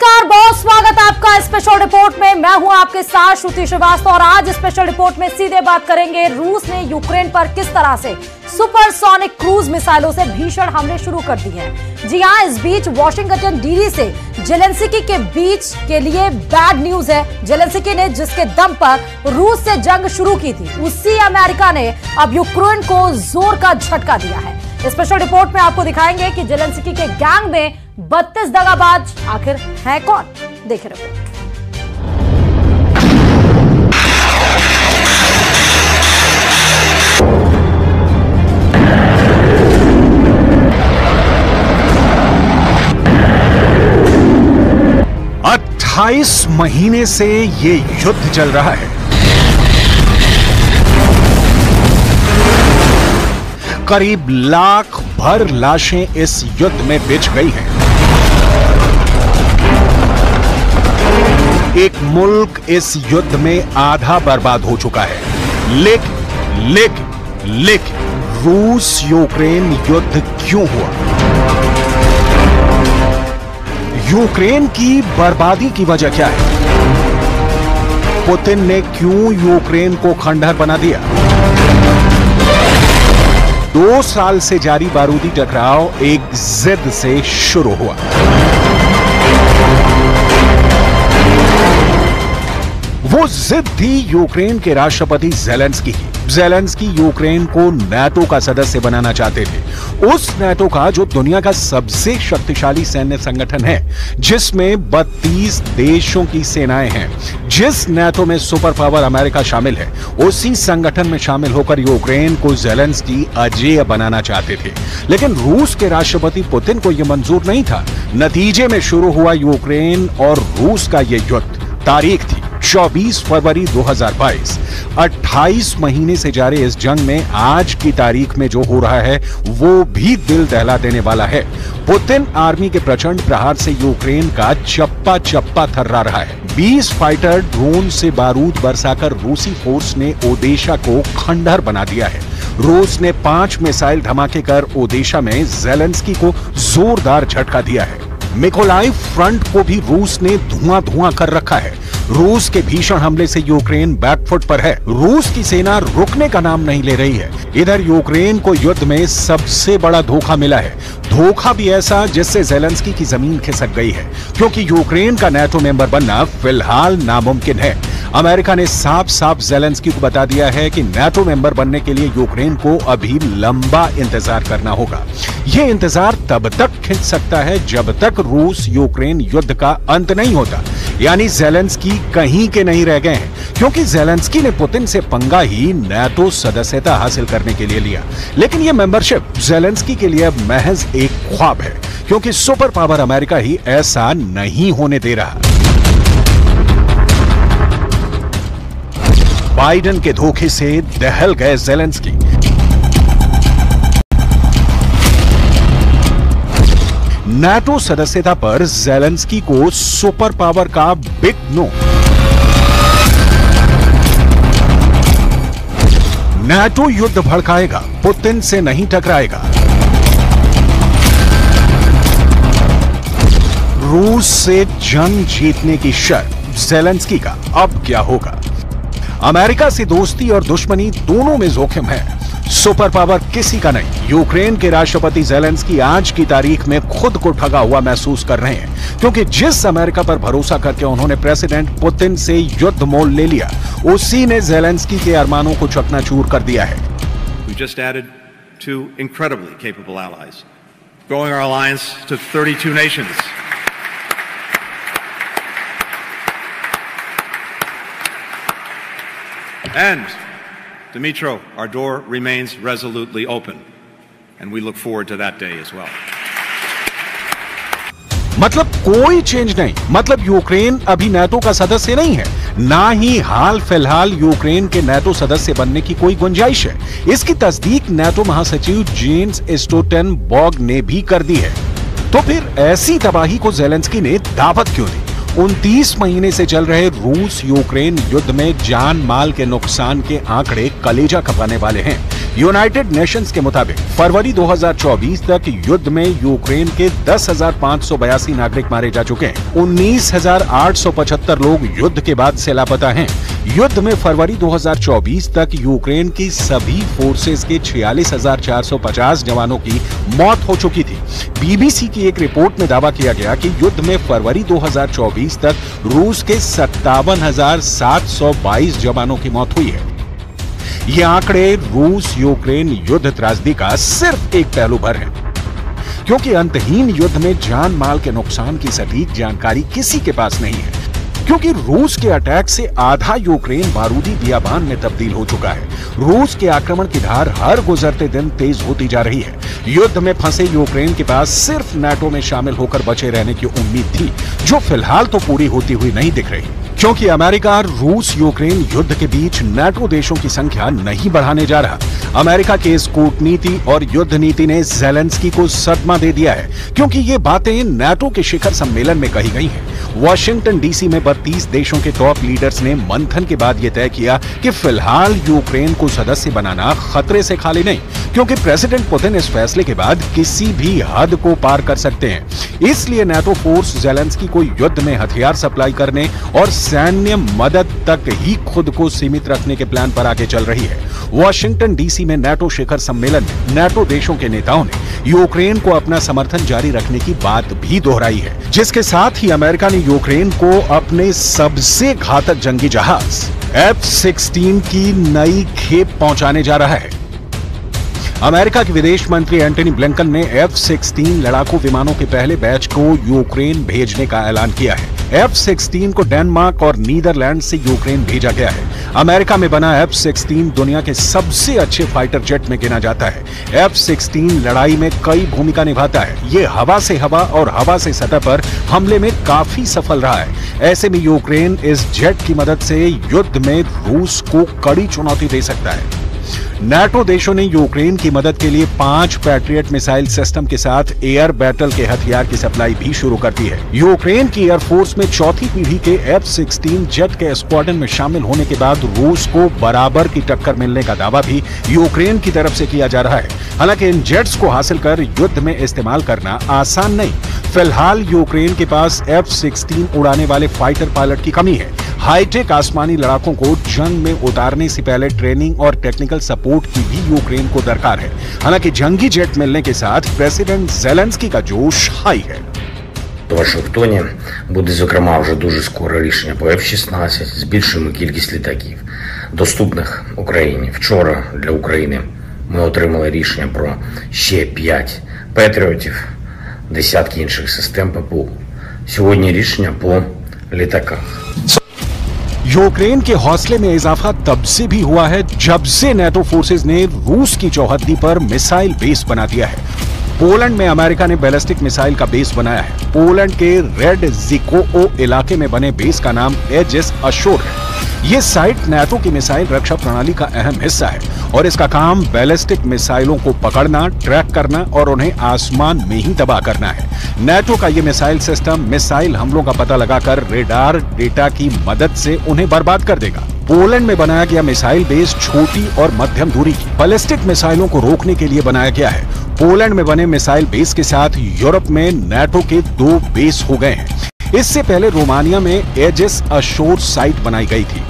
नमस्कार, बहुत स्वागत है आपका स्पेशल रिपोर्ट में। मैं हूं आपके साथ श्रुति श्रीवास्तव और आज स्पेशल रिपोर्ट में सीधे बात करेंगे रूस ने यूक्रेन पर किस तरह से सुपरसोनिक क्रूज मिसाइलों से भीषण हमले शुरू कर दिए हैं। जी हां, इस बीच वॉशिंगटन डीसी से जेलेंस्की के बीच के लिए बैड न्यूज है। जेलेंस्की ने जिसके दम पर रूस से जंग शुरू की थी, उसी अमेरिका ने अब यूक्रेन को जोर का झटका दिया है। स्पेशल रिपोर्ट में आपको दिखाएंगे कि जेलेंस्की के गैंग में 32 दगाबाज आखिर है कौन। देखिए रिपोर्ट। अट्ठाईस महीने से ये युद्ध चल रहा है। करीब लाख भर लाशें इस युद्ध में बिछ गई हैं। एक मुल्क इस युद्ध में आधा बर्बाद हो चुका है। लेकिन रूस यूक्रेन युद्ध क्यों हुआ? यूक्रेन की बर्बादी की वजह क्या है? पुतिन ने क्यों यूक्रेन को खंडहर बना दिया? 2 साल से जारी बारूदी टकराव एक जिद से शुरू हुआ। वो जिद थी यूक्रेन के राष्ट्रपति जेलेंस्की की। जेलेंस्की यूक्रेन को नाटो का सदस्य बनाना चाहते थे, उस नाटो का जो दुनिया का सबसे शक्तिशाली सैन्य संगठन है, जिसमें 32 देशों की सेनाएं हैं। जिस नाटो में सुपर पावर अमेरिका शामिल है, उसी संगठन में शामिल होकर यूक्रेन को जेलेंस्की अजेय बनाना चाहते थे। लेकिन रूस के राष्ट्रपति पुतिन को यह मंजूर नहीं था। नतीजे में शुरू हुआ यूक्रेन और रूस का यह युद्ध। तारीख थी 24 फरवरी 2022। 28 महीने से जारी इस जंग में आज की तारीख में जो हो रहा है वो भी दिल दहला देने वाला है। पुतिन आर्मी के प्रचंड प्रहार से यूक्रेन का चप्पा चप्पा थर्रा रहा है। 20 फाइटर ड्रोन से बारूद बरसाकर रूसी फोर्स ने ओडेशा को खंडहर बना दिया है। रूस ने 5 मिसाइल धमाके कर ओडेशा में जेलेंस्की को जोरदार झटका दिया है। मिकोलाइव फ्रंट को भी रूस ने धुआं कर रखा है। रूस के भीषण हमले से यूक्रेन बैकफुट पर है। रूस की सेना रुकने का नाम नहीं ले रही है। इधर यूक्रेन को युद्ध में सबसे बड़ा धोखा मिला है। धोखा भी ऐसा जिससे जेलेंस्की की जमीन खिसक गई है, क्योंकि यूक्रेन का नाटो मेंबर बनना फिलहाल नामुमकिन है। अमेरिका ने साफ जेलेंस्की को बता दिया है कि नाटो मेंबर बनने के लिए यूक्रेन को अभी लंबा इंतजार करना होगा। यह इंतजार तब तक खिंच सकता है जब तक रूस यूक्रेन युद्ध का अंत नहीं होता। यानी जेलेंस्की कहीं के नहीं रह गए हैं, क्योंकि जेलेंस्की ने पुतिन से पंगा ही नाटो सदस्यता हासिल करने के लिए लिया। लेकिन यह मेंबरशिप जेलेंस्की के लिए अब महज एक ख्वाब है, क्योंकि सुपर पावर अमेरिका ही ऐसा नहीं होने दे रहा। बाइडेन के धोखे से दहल गए जेलेंस्की। नाटो सदस्यता पर जेलेंस्की को सुपर पावर का बिग नो। नाटो युद्ध भड़काएगा, पुतिन से नहीं टकराएगा। रूस से जंग जीतने की शर्त जेलेंस्की का अब क्या होगा? अमेरिका से दोस्ती और दुश्मनी दोनों में जोखिम है। सुपर पावर किसी का नहीं। यूक्रेन के राष्ट्रपति जेलेंस्की आज की तारीख में खुद को ठगा हुआ महसूस कर रहे हैं, क्योंकि जिस अमेरिका पर भरोसा करके उन्होंने प्रेसिडेंट पुतिन से युद्ध मोल ले लिया, उसी ने जेलेंस्की के अरमानों को चकनाचूर कर दिया है। We just added 2 incredibly capable allies, growing our alliance to 32 nations. And Dmytro, our door remains resolutely open, and we look forward to that day as well. मतलब कोई चेंज नहीं। मतलब यूक्रेन अभी नाटो का सदस्य नहीं है, ना ही हाल फिलहाल यूक्रेन के नाटो सदस्य बनने की कोई गुंजाइश है। इसकी तस्दीक नाटो महासचिव जेन्स स्टोल्टनबर्ग ने भी कर दी है। तो फिर ऐसी तबाही को जेलेंस्की ने दावत क्यों दी? 29 महीने से चल रहे रूस यूक्रेन युद्ध में जान माल के नुकसान के आंकड़े कलेजा खपाने वाले हैं। यूनाइटेड नेशंस के मुताबिक फरवरी 2024 तक युद्ध में यूक्रेन के 10,582 नागरिक मारे जा चुके हैं। 19,875 लोग युद्ध के बाद से लापता हैं। युद्ध में फरवरी 2024 तक यूक्रेन की सभी फोर्सेस के 46,450 जवानों की मौत हो चुकी थी। बीबीसी की एक रिपोर्ट में दावा किया गया कि युद्ध में फरवरी 2024 तक रूस के 57,722 जवानों की मौत हुई है। ये आंकड़े रूस यूक्रेन युद्ध त्रासदी का सिर्फ एक पहलू भर है, क्योंकि अंतहीन युद्ध में जान माल के नुकसान की सटीक जानकारी किसी के पास नहीं है, क्योंकि रूस के अटैक से आधा यूक्रेन बारूदी बियाबान में तब्दील हो चुका है। रूस के आक्रमण की धार हर गुजरते दिन तेज होती जा रही है। युद्ध में फंसे यूक्रेन के पास सिर्फ नाटो में शामिल होकर बचे रहने की उम्मीद थी, जो फिलहाल तो पूरी होती हुई नहीं दिख रही, क्योंकि अमेरिका रूस यूक्रेन युद्ध के बीच नाटो देशों की संख्या नहीं बढ़ाने जा रहा। अमेरिका के इस कूटनीति और युद्ध नीति ने ज़ेलेंस्की को सदमा दे दिया है, क्योंकि ये बातें नाटो के शिखर सम्मेलन में कही गई हैं। वॉशिंगटन डीसी में 32 देशों के टॉप लीडर्स ने मंथन के बाद यह तय किया कि फिलहाल यूक्रेन को सदस्य बनाना खतरे से खाली नहीं, क्योंकि प्रेसिडेंट पुतिन इस फैसले के बाद किसी भी हद को पार कर सकते हैं। इसलिए नाटो फोर्स ज़ेलेंस्की को युद्ध में हथियार सप्लाई करने और सैन्य मदद तक ही खुद को सीमित रखने के प्लान पर आगे चल रही है। वॉशिंगटन डीसी में नाटो शिखर सम्मेलन में नाटो देशों के नेताओं ने यूक्रेन को अपना समर्थन जारी रखने की बात भी दोहराई है, जिसके साथ ही अमेरिका ने यूक्रेन को अपने सबसे घातक जंगी जहाज F-16 की नई खेप पहुंचाने जा रहा है। अमेरिका के विदेश मंत्री एंटनी ब्लिंकन ने F-16 लड़ाकू विमानों के पहले बैच को यूक्रेन भेजने का ऐलान किया है। F-16 को डेनमार्क और नीदरलैंड से यूक्रेन भेजा गया है। अमेरिका में बना F-16 दुनिया के सबसे अच्छे फाइटर जेट में गिना जाता है। F-16 लड़ाई में कई भूमिका निभाता है। ये हवा से हवा और हवा से सतह पर हमले में काफी सफल रहा है। ऐसे में यूक्रेन इस जेट की मदद से युद्ध में रूस को कड़ी चुनौती दे सकता है। नाटो देशों ने यूक्रेन की मदद के लिए 5 पैट्रियट मिसाइल सिस्टम के साथ एयर बैटल के हथियार की सप्लाई भी शुरू कर दी है। यूक्रेन की एयरफोर्स में चौथी पीढ़ी के F-16 जेट के स्क्वाड्रन में शामिल होने के बाद रूस को बराबर की टक्कर मिलने का दावा भी यूक्रेन की तरफ से किया जा रहा है। हालांकि इन जेट्स को हासिल कर युद्ध में इस्तेमाल करना आसान नहीं। फिलहाल यूक्रेन के पास F-16 उड़ाने वाले फाइटर पायलट की कमी है। हाईटेक आसमानी लड़ाकों को जंग में उतारने से पहले ट्रेनिंग और टेक्निकल सपोर्ट की भी यूक्रेन को दरकार है। हालांकि जंगी जेट मिलने के साथ प्रेसिडेंट ज़ेलेंस्की का जोश हाई है। У Вашингтоні буде, зокрема, вже дуже скоро рішення по F-16. Збільшуємо кількість літаків, доступних Україні. Вчора для України ми отримали рішення про ще 5 Петріотів, десятки інших систем ППО. Сьогодні рішення по літаках. यूक्रेन के हौसले में इजाफा तब से भी हुआ है जब से नाटो फोर्सेज ने रूस की चौहद्दी पर मिसाइल बेस बना दिया है। पोलैंड में अमेरिका ने बैलिस्टिक मिसाइल का बेस बनाया है। पोलैंड के रेड जिकोओ इलाके में बने बेस का नाम एजिस अशोर है। ये साइट नाटो की मिसाइल रक्षा प्रणाली का अहम हिस्सा है और इसका काम बैलिस्टिक मिसाइलों को पकड़ना, ट्रैक करना और उन्हें आसमान में ही तबाह करना है। नाटो का ये मिसाइल सिस्टम मिसाइल हमलों का पता लगाकर रेडार डेटा की मदद से उन्हें बर्बाद कर देगा। पोलैंड में बनाया गया मिसाइल बेस छोटी और मध्यम दूरी की बैलिस्टिक मिसाइलों को रोकने के लिए बनाया गया है। पोलैंड में बने मिसाइल बेस के साथ यूरोप में नाटो के 2 बेस हो गए हैं। इससे पहले रोमानिया में एजिस अशोर साइट बनाई गई थी।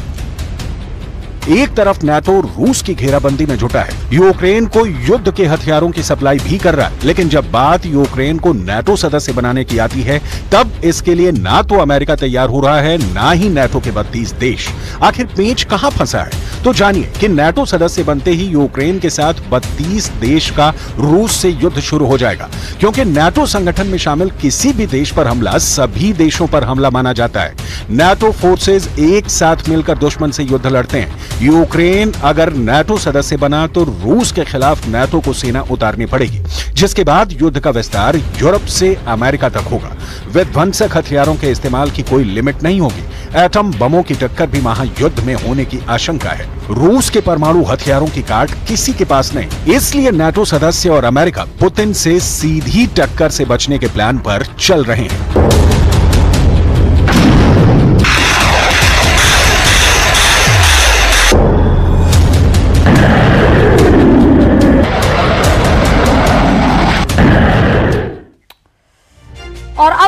एक तरफ नाटो रूस की घेराबंदी में जुटा है, यूक्रेन को युद्ध के हथियारों की सप्लाई भी कर रहा है, लेकिन जब बात यूक्रेन को नाटो सदस्य बनाने की आती है तब इसके लिए ना तो अमेरिका तैयार हो रहा है, ना ही नाटो के 32 देश। आखिर पेंच कहां फंसा है? तो जानिए कि नाटो सदस्य बनते ही यूक्रेन के साथ 32 देश का रूस से युद्ध शुरू हो जाएगा, क्योंकि नाटो संगठन में शामिल किसी भी देश पर हमला सभी देशों पर हमला माना जाता है। नाटो फोर्सेज एक साथ मिलकर दुश्मन से युद्ध लड़ते हैं। यूक्रेन अगर नाटो सदस्य बना तो रूस के खिलाफ नाटो को सेना उतारनी पड़ेगी, जिसके बाद युद्ध का विस्तार यूरोप से अमेरिका तक होगा। विध्वंसक हथियारों के इस्तेमाल की कोई लिमिट नहीं होगी। एटम बमों की टक्कर भी महायुद्ध में होने की आशंका है। रूस के परमाणु हथियारों की काट किसी के पास नहीं, इसलिए नाटो सदस्य और अमेरिका पुतिन से सीधी टक्कर से बचने के प्लान पर चल रहे हैं।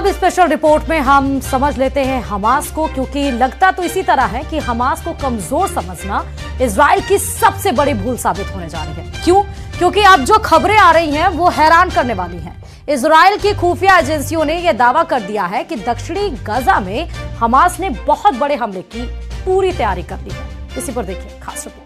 अब स्पेशल रिपोर्ट में हम समझ लेते हैं हमास को, क्योंकि लगता तो इसी तरह है कि हमास को कमजोर समझना इजराइल की सबसे बड़ी भूल साबित होने जा रही है। क्यों? क्योंकि अब जो खबरें आ रही हैं वो हैरान करने वाली हैं। इजराइल की खुफिया एजेंसियों ने यह दावा कर दिया है कि दक्षिणी गाजा में हमास ने बहुत बड़े हमले की पूरी तैयारी कर ली है। इसी पर देखिए खास रिपोर्ट।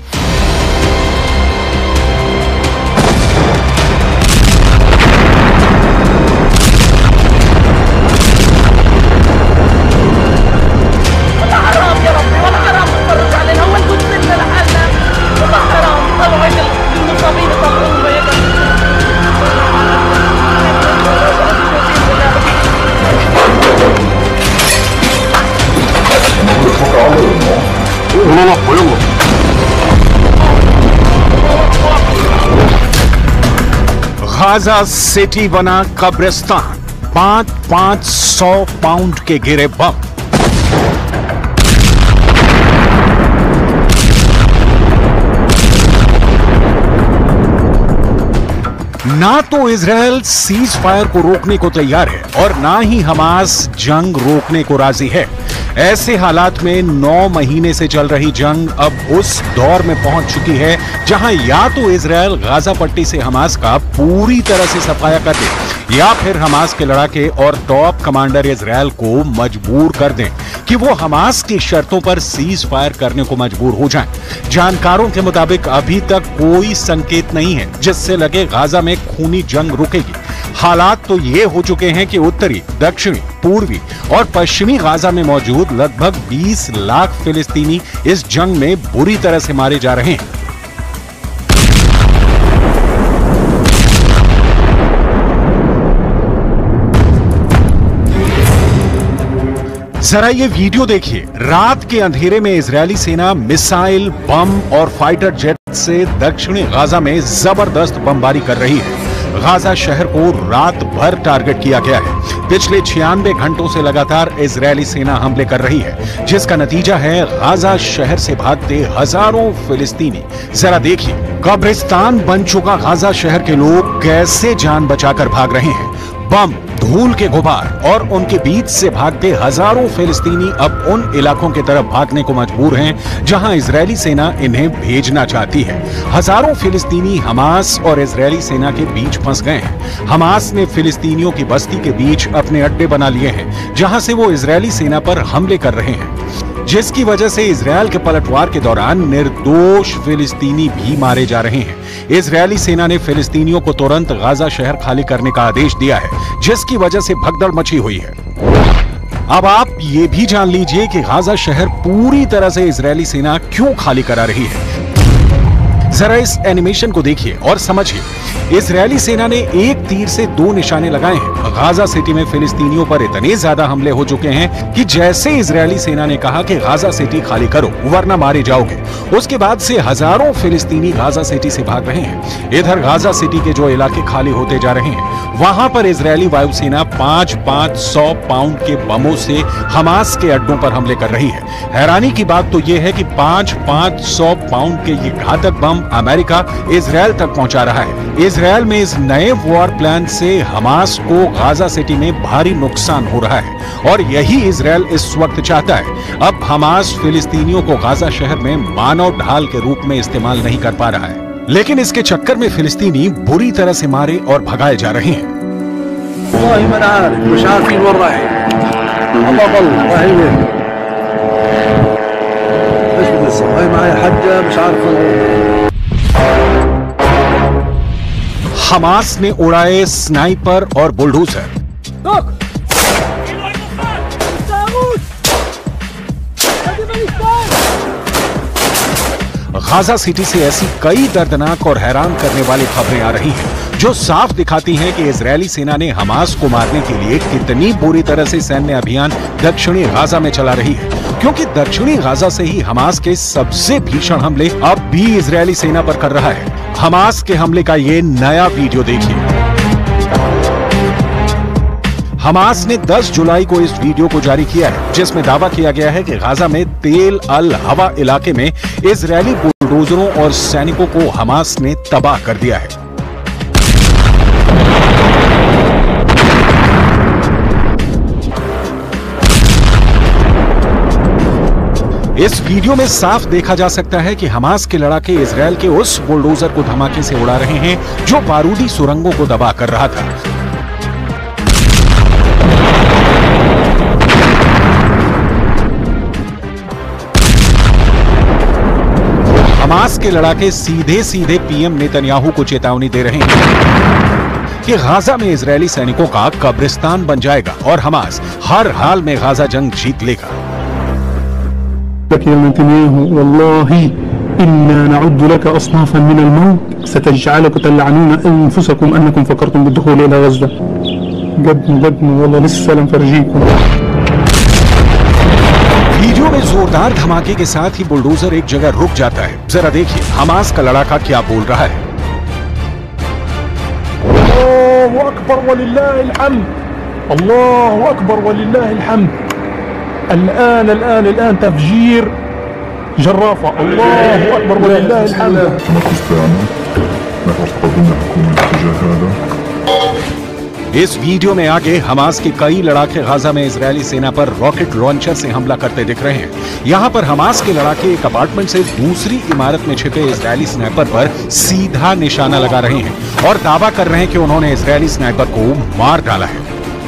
गाजा सिटी बना कब्रिस्तान, 500 पाउंड के गिरे बम। ना तो इजराइल सीज फायर को रोकने को तैयार है और ना ही हमास जंग रोकने को राजी है। ऐसे हालात में 9 महीने से चल रही जंग अब उस दौर में पहुंच चुकी है जहां या तो इजराइल गाजा पट्टी से हमास का पूरी तरह से सफाया कर दे या फिर हमास के लड़ाके और टॉप कमांडर इजराइल को मजबूर कर दें कि वो हमास की शर्तों पर सीज फायर करने को मजबूर हो जाएं। जानकारों के मुताबिक अभी तक कोई संकेत नहीं है जिससे लगे गाजा में खूनी जंग रुकेगी। हालात तो ये हो चुके हैं कि उत्तरी, दक्षिणी, पूर्वी और पश्चिमी गाजा में मौजूद लगभग 20 लाख फिलिस्तीनी इस जंग में बुरी तरह से मारे जा रहे हैं। जरा ये वीडियो देखिए। रात के अंधेरे में इजरायली सेना मिसाइल, बम और फाइटर जेट से दक्षिणी गाजा में जबरदस्त बमबारी कर रही है। गाजा शहर को रात भर टारगेट किया गया है। पिछले 96 घंटों से लगातार इजरायली सेना हमले कर रही है, जिसका नतीजा है गाजा शहर से भागते हजारों फिलिस्तीनी। जरा देखिए, कब्रिस्तान बन चुका गाजा शहर के लोग कैसे जान बचाकर भाग रहे हैं। बम, धूल के गुबार और उनके बीच से भागते हजारों फिलिस्तीनी अब उन इलाकों की तरफ भागने को मजबूर हैं जहां इजरायली सेना इन्हें भेजना चाहती है। हजारों फिलिस्तीनी हमास और इजरायली सेना के बीच फंस गए हैं। हमास ने फिलिस्तीनियों की बस्ती के बीच अपने अड्डे बना लिए हैं, जहां से वो इजरायली सेना पर हमले कर रहे हैं, जिसकी वजह से इजरायल के पलटवार के दौरान निर्दोष फिलिस्तीनी भी मारे जा रहे हैं। इजरायली सेना ने फिलिस्तीनियों को तुरंत गाजा शहर खाली करने का आदेश दिया है, जिसकी वजह से भगदड़ मची हुई है। अब आप ये भी जान लीजिए कि गाजा शहर पूरी तरह से इजरायली सेना क्यों खाली करा रही है। जरा इस एनिमेशन को देखिए और समझिए। इजरायली सेना ने एक तीर से 2 निशाने लगाए हैं। गाजा सिटी में फिलिस्तीनियों पर इतने ज्यादा हमले हो चुके हैं कि जैसे इजरायली सेना ने कहा कि गाजा सिटी खाली करो वरना मारे जाओगे, उसके बाद से हजारों फिलिस्तीनी गाजा सिटी से भाग रहे हैं। इधर गाजा सिटी के जो इलाके खाली होते जा रहे हैं, वहां पर इजरायली वायुसेना 500 पाउंड के बमों से हमास के अड्डों पर हमले कर रही है। हैरानी की बात तो यह है कि 500 पाउंड के ये घातक बम अमेरिका इजरायल तक पहुंचा रहा है। इजरायल में इस नए वॉर प्लान से हमास को गाजा सिटी में भारी नुकसान हो रहा है और यही इजरायल इस वक्त चाहता है। अब हमास फिलिस्तीनियों को गाजा शहर में मानव ढाल के रूप में इस्तेमाल नहीं कर पा रहा है, लेकिन इसके चक्कर में फिलिस्तीनी बुरी तरह से मारे और भगाए जा रहे हैं। हमास ने उड़ाए स्नाइपर और बुलडोजर। गाजा सिटी से ऐसी कई दर्दनाक और हैरान करने वाली खबरें आ रही हैं, जो साफ दिखाती हैं कि इजरायली सेना ने हमास को मारने के लिए कितनी बुरी तरह से सैन्य अभियान दक्षिणी गाजा में चला रही है, क्योंकि दक्षिणी गाजा से ही हमास के सबसे भीषण हमले अब भी इजरायली सेना पर कर रहा है। हमास के हमले का ये नया वीडियो देखिए। हमास ने 10 जुलाई को इस वीडियो को जारी किया है, जिसमें दावा किया गया है कि गाजा में तेल अल हवा इलाके में इजरायली बुलडोजरों और सैनिकों को हमास ने तबाह कर दिया है। इस वीडियो में साफ देखा जा सकता है कि हमास के लड़ाके इजरायल के उस बुलडोजर को धमाके से उड़ा रहे हैं जो बारूदी सुरंगों को दबा कर रहा था। हमास के लड़ाके सीधे सीधे पीएम नेतन्याहू को चेतावनी दे रहे हैं कि गाजा में इजरायली सैनिकों का कब्रिस्तान बन जाएगा और हमास हर हाल में गाजा जंग जीत लेगा। वीडियो में जोरदार धमाके के साथ ही बुलडोजर एक जगह रुक जाता है। जरा देखिए हमास का लड़ाका क्या बोल रहा है। अल्लाहु अकबर वलिल्लाहिल हम्द, अल्लाहु अकबर वलिल्लाहिल हम्द। الآن تفجير جرافة, الله أكبر ولله الحمد. इस वीडियो में आगे हमास के कई लड़ाके गाजा में इजरायली सेना पर रॉकेट लॉन्चर से हमला करते दिख रहे हैं। यहाँ पर हमास के लड़ाके एक अपार्टमेंट से दूसरी इमारत में छिपे इजरायली स्नाइपर पर सीधा निशाना लगा रहे हैं और दावा कर रहे हैं कि उन्होंने इजरायली स्नाइपर को मार डाला है।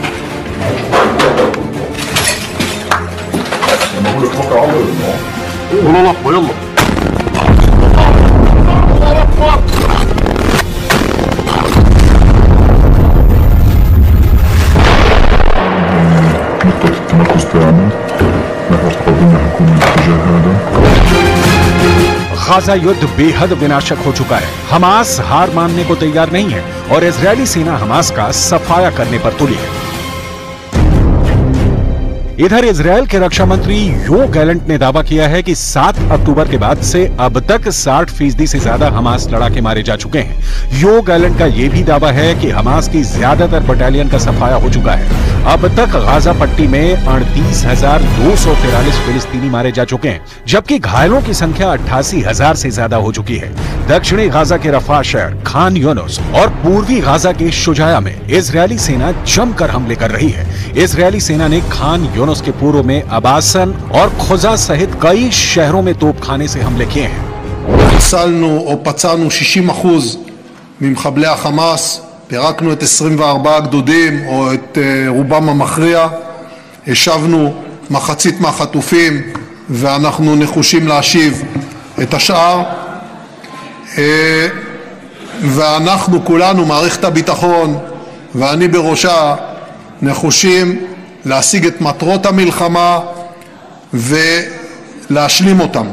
गाजा युद्ध बेहद विनाशक हो चुका है। हमास हार मानने को तैयार नहीं है और इजरायली सेना हमास का सफाया करने पर तुली है। इधर इजरायल के रक्षा मंत्री योव गैलेंट ने दावा किया है कि 7 अक्टूबर के बाद से अब तक 60% से ज्यादा हमास लड़ाके मारे जा चुके हैं। योव गैलेंट का यह भी दावा है कि हमास की ज्यादातर बटालियन का सफाया हो चुका है। अब तक गाजा पट्टी में 38,243 फिलिस्तीनी मारे जा चुके हैं, जबकि घायलों की संख्या 88,000 से ज्यादा हो चुकी है। दक्षिणी गाजा के रफा शहर, खान यूनुस और पूर्वी गाजा के शुजाया में इजरायली सेना जमकर हमले कर रही है। इजरायली सेना ने खान यूनुस के पूर्व में अबासन और खुजा सहित कई शहरों में तोपखाने से हमले किए हैं। חיסלנו או פצענו 60% ממחבלי החמאס, פירקנו את 24 הגדודים או את רובם המכריע, השבנו מחצית מהחטופים ואנחנו נחושים להשיב את השאר, ואנחנו כולנו, מערכת הביטחון ואני בראשה, נחושים להשיג את מטרות המלחמה ולהשלים אותם.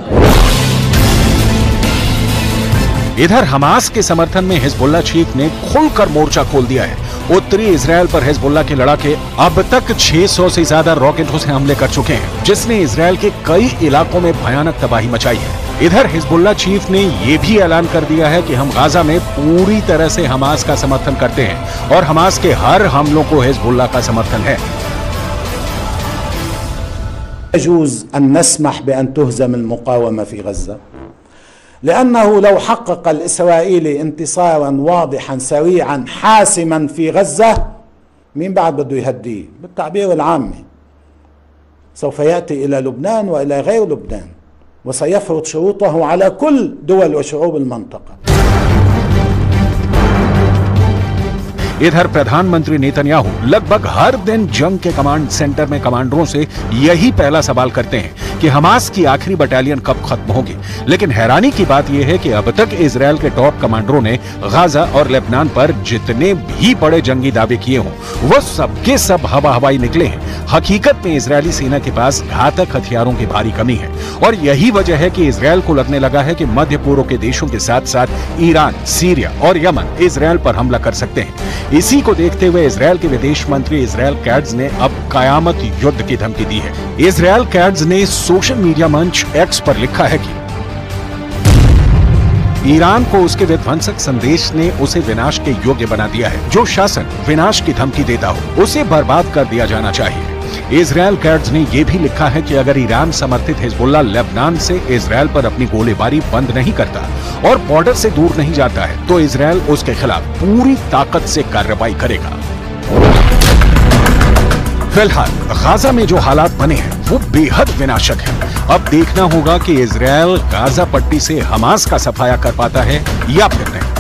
इधर हमास के समर्थन में हिजबुल्लाह चीफ ने खुलकर मोर्चा खोल दिया है। उत्तरी इजरायल पर हिजबुल्लाह के लड़ाके अब तक 600 से ज्यादा रॉकेटों से हमले कर चुके हैं, जिसने इजरायल के कई इलाकों में भयानक तबाही मचाई है। इधर हिजबुल्लाह चीफ ने यह भी ऐलान कर दिया है कि हम गाजा में पूरी तरह से हमास का समर्थन करते हैं और हमास के हर हमलों को हिजबुल्लाह का समर्थन है। يجوز أن نسمح بأن تهزم المقاومة في غزة، لأنه لو حقق الإسرائيلي انتصارا واضحا سريعا حاسما في غزة، مين بعد بده يهديه؟ بالتعبير العامي سوف يأتي إلى لبنان وإلى غير لبنان وسيفرض شروطه على كل دول وشعوب المنطقة. इधर प्रधानमंत्री नेतन्याहू लगभग हर दिन जंग के कमांड सेंटर में कमांडरों से यही पहला सवाल करते हैं कि हमास की आखिरी बटालियन कब खत्म होगी। लेकिन हैरानी की बात यह है कि अब तक इजरायल के टॉप कमांडरों ने गाजा और लेबनान पर जितने भी बड़े जंगी दावे किए हों, वो सबके सब हवा हवाई निकले हैं। हकीकत में इजरायली सेना के पास घातक हथियारों की भारी कमी है और यही वजह है कि इजरायल को लगने लगा है कि मध्य पूर्व के देशों के साथ साथ ईरान, सीरिया और यमन इजरायल पर हमला कर सकते हैं। इसी को देखते हुए इजरायल के विदेश मंत्री इजरायल कैट्ज ने अब कयामत युद्ध की धमकी दी है। इजरायल कैट्ज ने सोशल मीडिया मंच एक्स पर लिखा है कि ईरान को उसके विध्वंसक संदेश ने उसे विनाश के योग्य बना दिया है। जो शासन विनाश की धमकी देता हो उसे बर्बाद कर दिया जाना चाहिए। इजरायल कैट्ज ने यह भी लिखा है कि अगर ईरान समर्थित हिजबुल्लाह लेबनान से इजरायल पर अपनी गोलीबारी बंद नहीं करता और बॉर्डर से दूर नहीं जाता है तो इजरायल उसके खिलाफ पूरी ताकत से कार्रवाई करेगा। फिलहाल गाजा में जो हालात बने हैं वो बेहद विनाशक है। अब देखना होगा कि इजरायल गाजा पट्टी से हमास का सफाया कर पाता है या फिर नहीं।